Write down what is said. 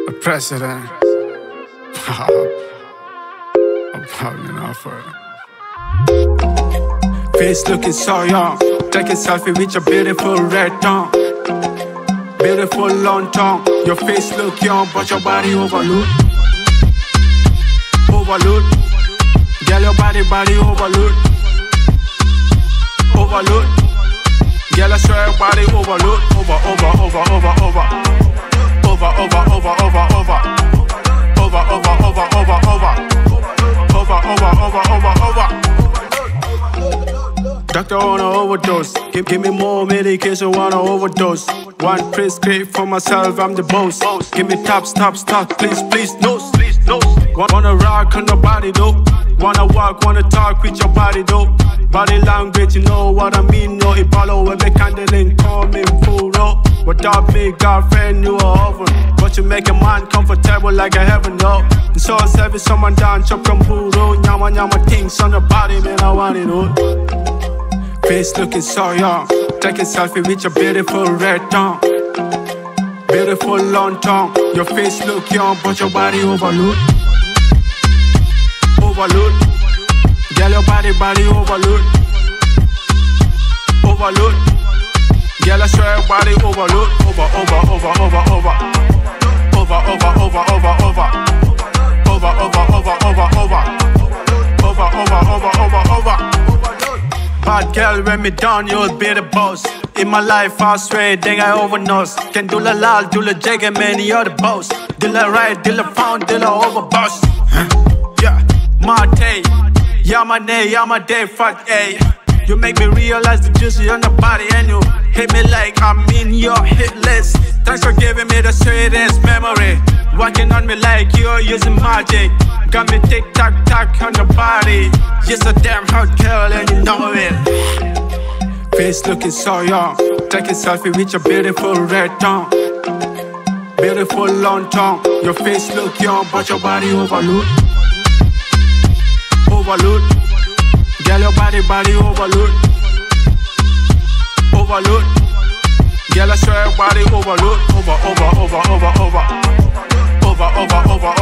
The president. I'm probably not for it. Face looking so young. Take a selfie with your beautiful red tongue. Beautiful long tongue. Your face look young, but your body overload. Overload. Girl, your body overload. Overload. Girl, I swear your body overload. Over. Doctor on an overdose. Give me more medication, wanna overdose. One prescript for myself, I'm the boss. Give me stop, please, no. Wanna rock on the body though. Wanna walk, wanna talk with your body though. Body language, you know what I mean. No, it follow when they candling, call me fool. Without me, girlfriend, you are over. But you make a man comfortable like a heaven, no. And so I service someone down, chop from puro. Nyama things on the body, man, I want it all. Face looking so young. Take a selfie with your beautiful red tongue. Beautiful long tongue. Your face look young, but your body overload. Overload. Girl, your body overload. Overload. Girl, I swear your body overload. Over. Bad girl, when me down, you'll be the boss. In my life, I swear, then I overnose. Can do la lal, do la jagger, man, you're the boss. Do la right, do la pound, do la overboss. Yeah, Marte, Yama day, fuck, ayy. You make me realize the juicy on the body, and you hit me like I'm in your hit list. Thanks for giving me the sweetest memory. Walking on me like you're using magic. Got me tick-tock on the body. You're a damn hot girl and you know it. Face looking so young. Take a selfie with your beautiful red tongue. Beautiful long tongue. Your face look young, but your body overload. Overload. Girl, your body overload. Overload. Girl, I swear your body overload. Over.